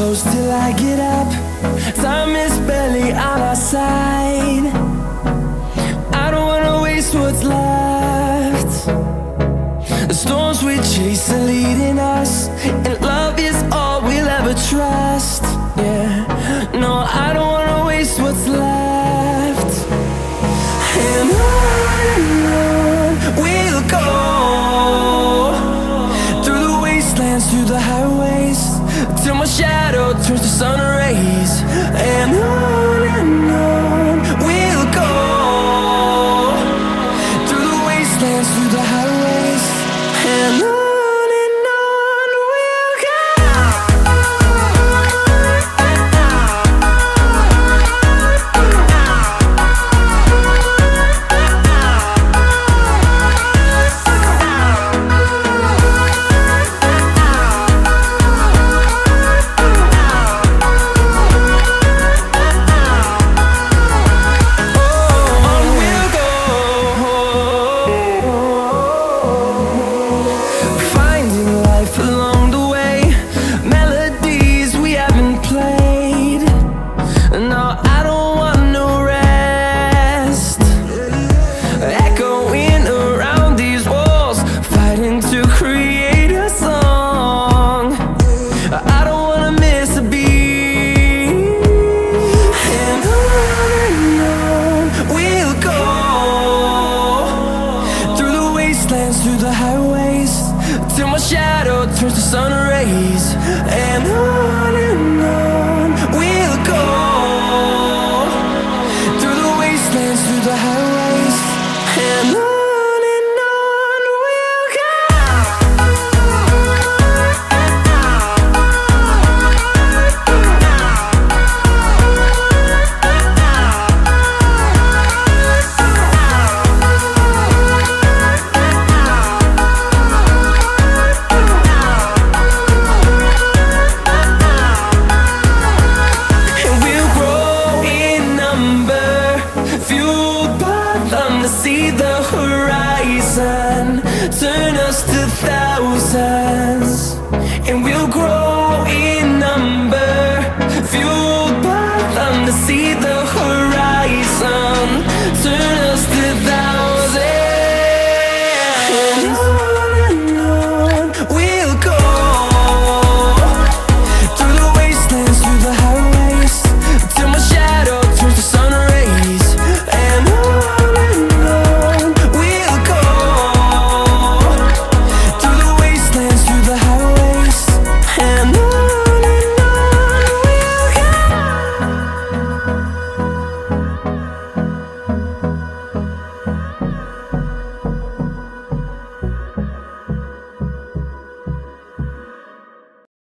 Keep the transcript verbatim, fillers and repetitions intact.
close till I get up. Time is barely on our side. I don't wanna waste what's left. The storms we chase are leading us, and love is all we'll ever trust. Yeah, no, I don't wanna waste what's left. And on and on we'll go, through the wastelands, through the highways, till my shadow turns to sun rays. And on and on we'll go, through the wastelands, through the highways, and on. Through the highways, till my shadow turns to sun rays. And on and on we'll go, through the wastelands, through the highways, and on.